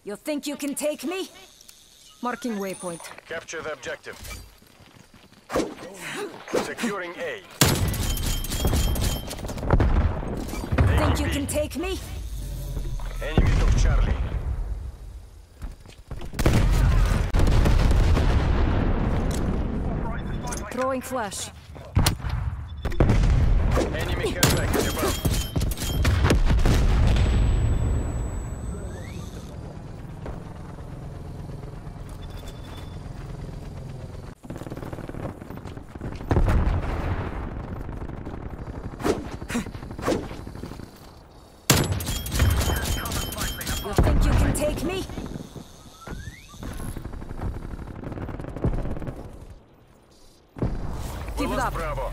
You think you can take me? Marking waypoint. Capture the objective. Securing A. Think you can take me? Enemy took Charlie. Throwing flash. Enemy care package above. You think you can take me? Give it up. Bravo.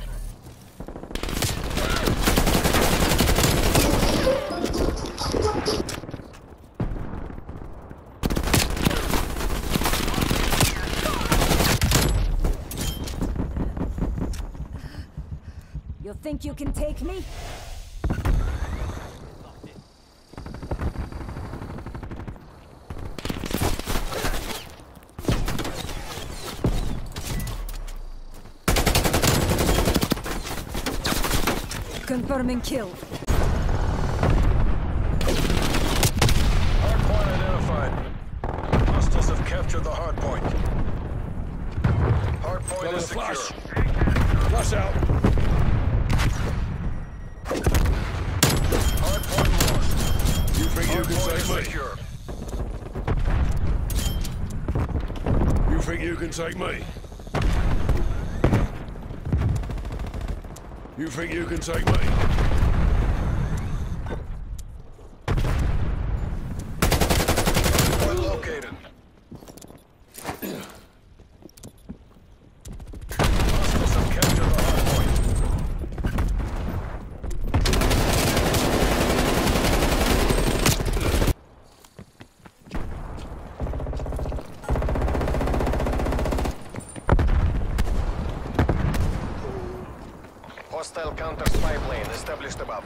You think you can take me? Confirming kill. Hardpoint identified. Hostiles have captured the hardpoint. Hardpoint is secure. Flash out. Hardpoint lost. You think you can Hardpoint is take me? secure. You think you can take me? You think you can take me? Hardpoint located. Hostiles have captured the hardpoint. Hostile counter spy plane established above.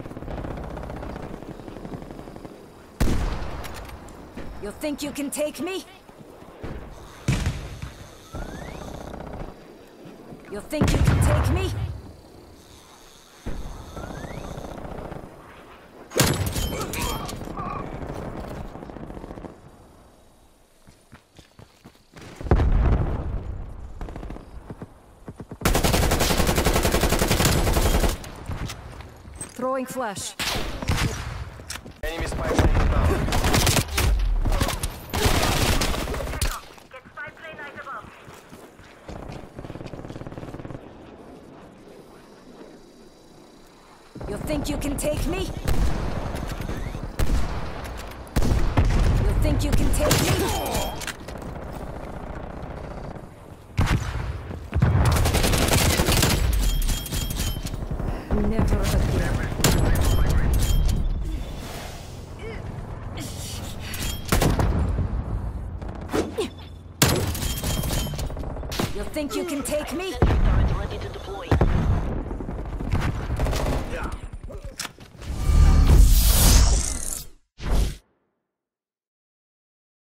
You think you can take me? You think you can take me? Throwing flash. Enemy spy plane down. Get spy plane right above. You think you can take me? You think you can take me? Never again. You think you can take me?